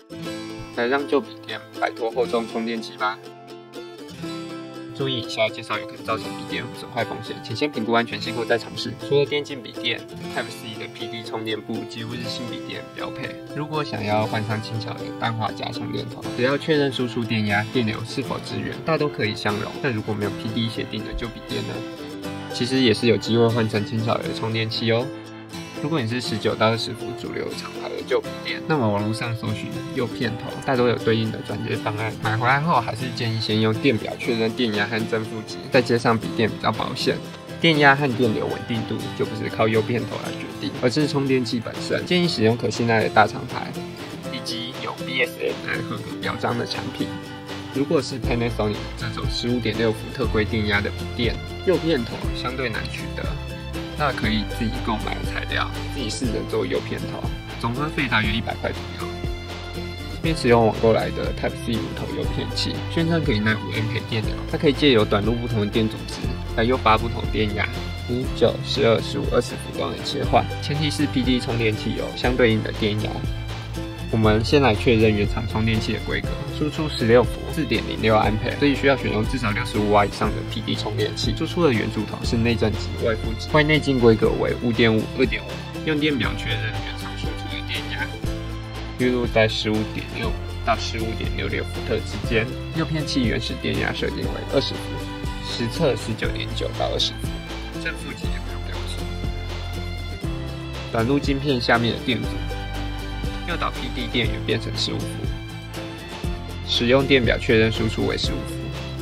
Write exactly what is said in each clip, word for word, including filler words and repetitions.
来让旧笔电摆脱厚重充电器吧。注意以下介绍有可能造成笔电损坏风险，请先评估安全性后再尝试。除了电竞笔电 ，Type C 的 P D 充电部几乎是新笔电标配。如果想要换上轻巧的氮化镓充电头，只要确认输出电压、电流是否支援，大都可以相容。但如果没有 P D 协定的旧笔电呢？其实也是有机会换成轻巧的充电器哦。如果你是十九到二十伏主流厂牌的旧笔电，那么网络上搜寻右片头，大多有对应的转接方案。买回来后还是建议先用电表确认电压和正负极，再接上笔电比较保险。电压和电流稳定度就不是靠右片头来决定，而是充电器本身。建议使用可信赖的大厂牌，以及有 B S N I 合格标章的产品。如果是 Panasonic 这种 十五点六伏特规电压的笔电，右片头相对难取得。那可以自己购买材料，自己试着做右片头，总花费大约一百块左右。并使用网购来的 Type C 五头右片器，宣称可以耐五 A 电流，它可以借由短路不同的电阻值来诱发不同电压，五、九、十二、十五、二十伏光的切换。前提是 P D 充电器有相对应的电压。我们先来确认原厂充电器的规格，输出十六伏 四点零六安培，所以需要选用至少六十五瓦以上的 P D 充电器。输出的圆柱头是内正极、外负极，外内径规格为 五点五、二点五。用电表确认原厂输出的电压，预录在 十五点六五到 十五点六六伏特之间。右片器原始电压设定为二十伏，实测 十九点九到二十伏，正负极也不用标注。短路晶片下面的电阻。诱导 P D 电源变成十五伏，使用电表确认输出为十五伏。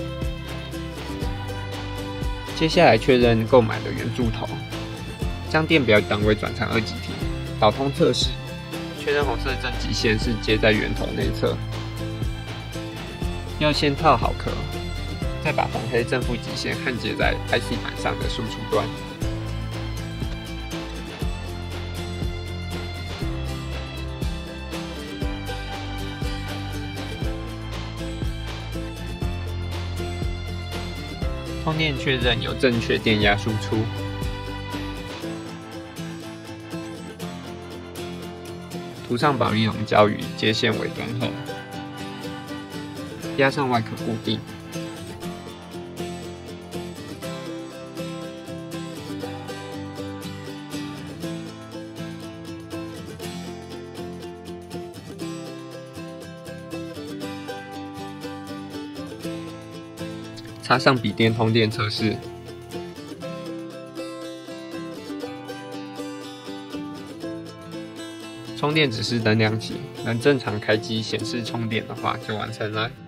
接下来确认购买的圆柱头，将电表档位转成二极体，导通测试，确认红色正极线是接在圆头内侧。要先套好壳，再把红黑正负极线焊接在 I C 板上的输出端。充电确认有正确电压输出，涂上保丽龙胶与接线尾端后，压上外壳固定。插上笔电通电测试，充电指示灯亮起，能正常开机显示充电的话就完成了。